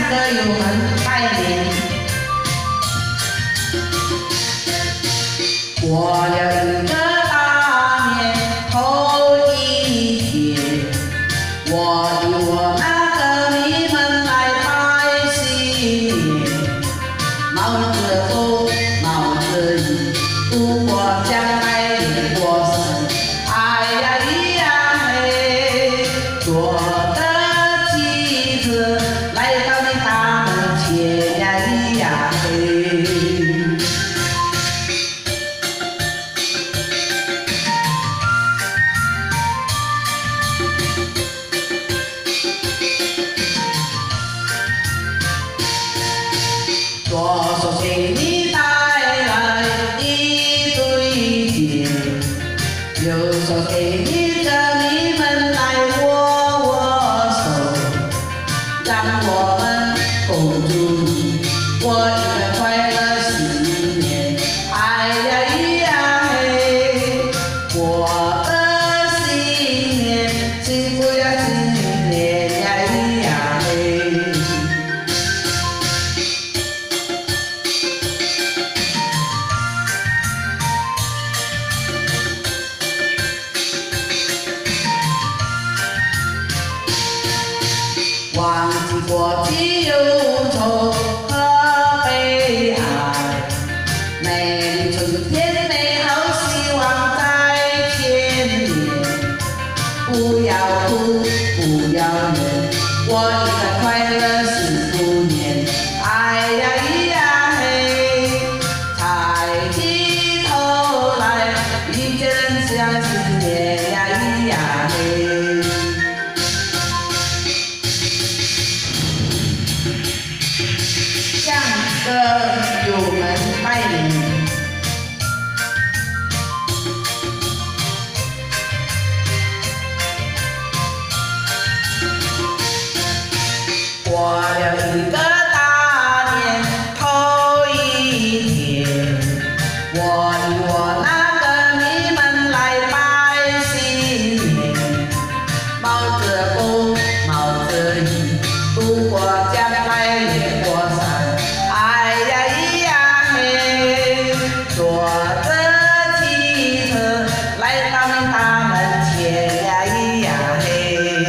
歌友们拜年。过了一个大年头一天，我那歌迷们来拜新年，冒着风，冒着雨，度过将来的过生。哎呀咿呀嘿，坐着汽车来到你大门前呀咿呀嘿。左手给你带来一对戒，右手给你歌迷们来握手，让我们共祝你过一个快乐新年。哎呀咿呀嘿，过个新年，幸福呀新年呀咿呀嘿。忘记过去忧愁和悲哀，美丽春天美好希望在前面。不要哭，不要怨，过一个快乐幸福年。哎呀咿呀嘿，抬起头来，遇见人相新年呀咿呀嘿。向歌友们拜年。过了一个大年头一天，我那歌迷们来拜新年，冒着风，冒着雨，度过将来的过山。哎呀咿呀嘿，坐着汽车来到你大门前呀咿呀嘿。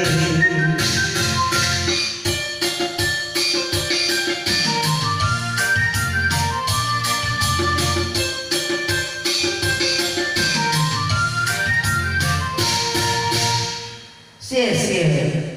谢谢。